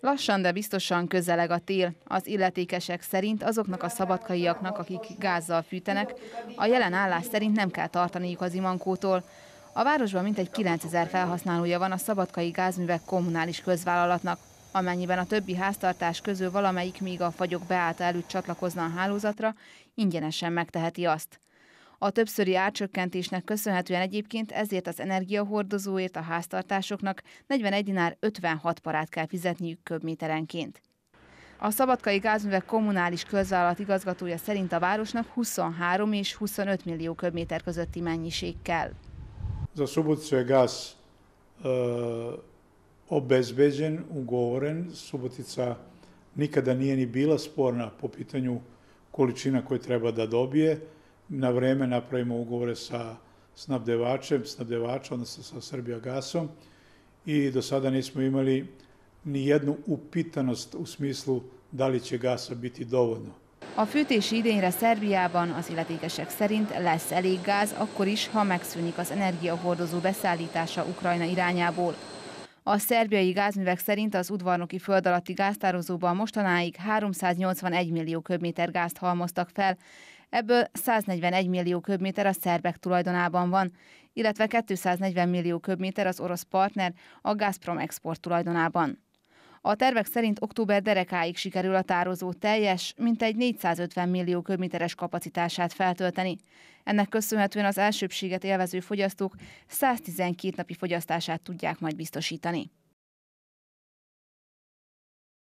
Lassan, de biztosan közeleg a tél. Az illetékesek szerint azoknak a szabadkaiaknak, akik gázzal fűtenek, a jelen állás szerint nem kell tartaniuk az imankótól. A városban mintegy 9000 felhasználója van a Szabadkai Gázművek kommunális közvállalatnak. Amennyiben a többi háztartás közül valamelyik még a fagyok beállta előtt csatlakozna a hálózatra, ingyenesen megteheti azt. A többszöri árcsökkentésnek köszönhetően egyébként ezért az energiahordozóért a háztartásoknak 41 dinár 56 parát kell fizetniük köbméterenként. A Szabadkai Gázművek kommunális közvállalat igazgatója szerint a városnak 23 és 25 millió köbméter közötti mennyiség kell. Za Suboticu je gas obezbeđen, ugovoren. Subotica nikada nije ni bila sporna po pitanju količina koje treba da dobije. Na vreme napravimo ugovore sa snabdevačem, odnosno sa Srbijagasom i do sada nismo imali ni jednu upitanost u smislu da li će gasa biti dovoljno. A fűtési idényre Szerbiában az illetékesek szerint lesz elég gáz, akkor is, ha megszűnik az energiahordozó beszállítása Ukrajna irányából. A szerbiai gázművek szerint az udvarnoki föld alatti gáztározóban mostanáig 381 millió köbméter gázt halmoztak fel, ebből 141 millió köbméter a szerbek tulajdonában van, illetve 240 millió köbméter az orosz partner, a Gazprom Export tulajdonában. A tervek szerint október derekáig sikerül a tározó teljes, mintegy 450 millió köbméteres kapacitását feltölteni. Ennek köszönhetően az elsőbbséget élvező fogyasztók 112 napi fogyasztását tudják majd biztosítani.